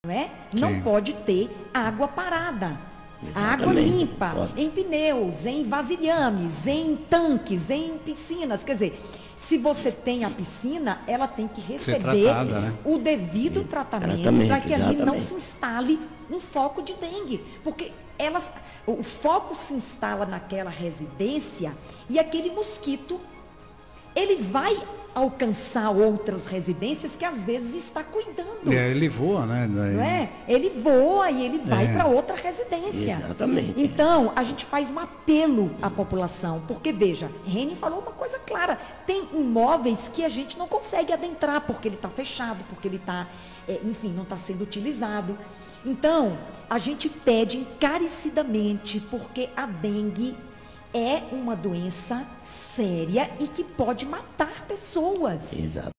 não é? Não Sim. pode ter água parada. A água Exatamente. limpa, Pode. em pneus, em vasilhames, em tanques, em piscinas. Quer dizer, se você tem a piscina, ela tem que receber tratada, né? o devido tratamento para que ali não se instale um foco de dengue. Porque o foco se instala naquela residência e aquele mosquito, ele vai alcançar outras residências que às vezes está cuidando. Ele voa, né? Daí... Não é? Ele voa e ele vai para outra residência. Exatamente. Então, a gente faz um apelo à população, porque veja, Reni falou uma coisa clara, tem imóveis que a gente não consegue adentrar, porque ele está fechado, porque ele está, enfim, não está sendo utilizado. Então, a gente pede encarecidamente, porque a dengue é uma doença séria e que pode matar pessoas. Exato.